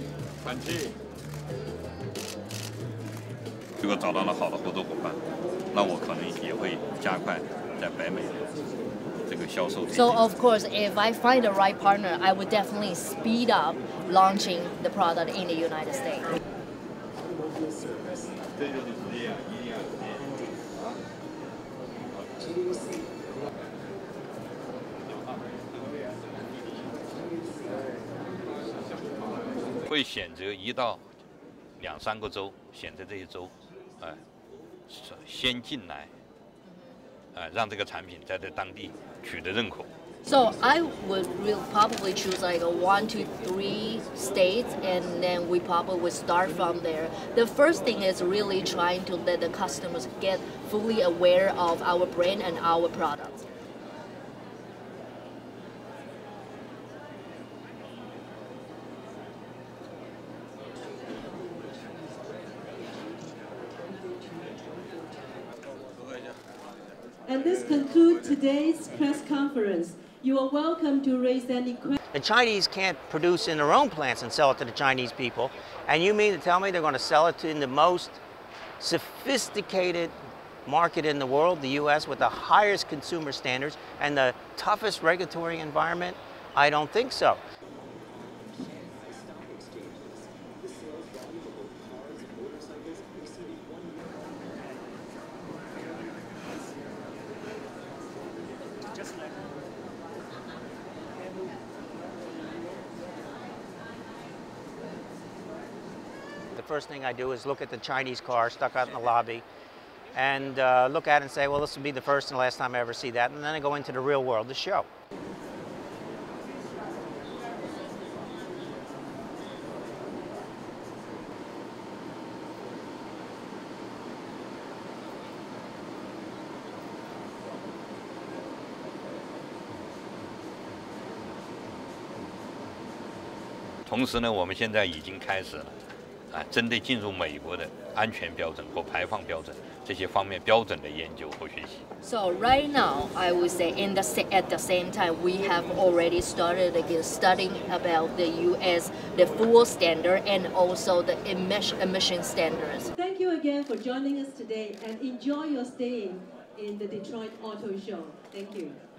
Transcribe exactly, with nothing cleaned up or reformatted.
换气。如果找到了好的合作伙伴，那我可能也会加快在北美这个销售。 So of course, if I find the right partner, I would definitely speed up launching the product in the United States. 会选择一到两三个州，选择这些州，哎、呃，先进来，呃，让这个产品在这当地取得认可。 So I would really probably choose like a one to three states, and then we probably would start from there. The first thing is really trying to let the customers get fully aware of our brand and our products. And this concludes today's press conference. You are welcome to raise any questions. The Chinese can't produce in their own plants and sell it to the Chinese people. And you mean to tell me they're going to sell it to in the most sophisticated market in the world, the U S, with the highest consumer standards and the toughest regulatory environment? I don't think so. The first thing I do is look at the Chinese car stuck out in the lobby and uh, look at it and say, well, this will be the first and last time I ever see that. And then I go into the real world, the show. 同时呢，我们现在已经开始了。 啊，针对进入美国的安全标准或排放标准这些方面标准的研究和学习。 So right now, I would say in the at the same time, we have already started again studying about the U S the fuel standard and also the emission emission standards. Thank you again for joining us today, and enjoy your stay in the Detroit Auto Show. Thank you.